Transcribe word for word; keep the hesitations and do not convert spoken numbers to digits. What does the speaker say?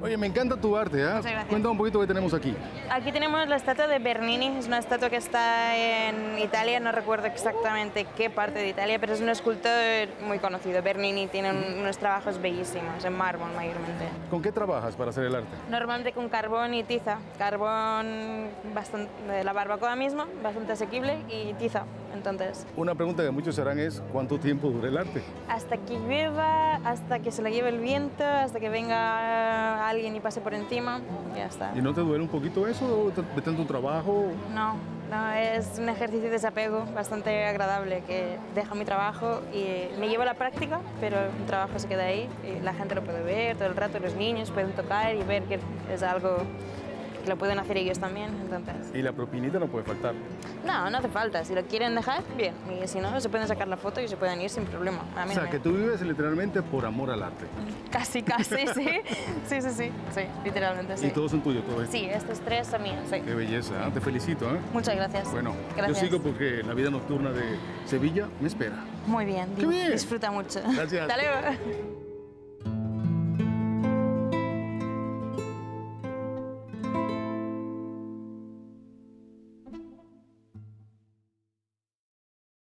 Oye, me encanta tu arte, ¿eh? Muchas gracias. Cuéntame un poquito qué tenemos aquí. Aquí tenemos la estatua de Bernini, es una estatua que está en Italia, no recuerdo exactamente qué parte de Italia, pero es un escultor muy conocido. Bernini tiene un- unos trabajos bellísimos, en mármol mayormente. ¿Con qué trabajas para hacer el arte? Normalmente con carbón y tiza. Carbón bastante, de la barbacoa mismo, bastante asequible, y tiza. Entonces, Una pregunta que muchos se harán es ¿cuánto tiempo dura el arte? hasta que llueva, hasta que se lo lleve el viento, hasta que venga alguien y pase por encima, ya está. ¿Y no te duele un poquito eso de tanto trabajo? No, no, es un ejercicio de desapego bastante agradable que dejo mi trabajo y me llevo a la práctica, pero mi trabajo se queda ahí y la gente lo puede ver todo el rato, los niños pueden tocar y ver que es algo que lo pueden hacer ellos también, entonces... Y la propinita no puede faltar. No, no hace falta, si lo quieren dejar, bien, y si no, se pueden sacar la foto y se pueden ir sin problema. A mí O sea, no me- que tú vives literalmente por amor al arte. Casi, casi, sí, sí, sí, sí, sí, literalmente, sí. Y todos son tuyos, todo esto. Sí, estos tres son míos, sí. Qué belleza, ¿eh? Te felicito, ¿eh? Muchas gracias. Bueno, Gracias. yo sigo porque la vida nocturna de Sevilla me espera. Muy bien, ¡Qué bien! disfruta mucho. Gracias. Hasta luego.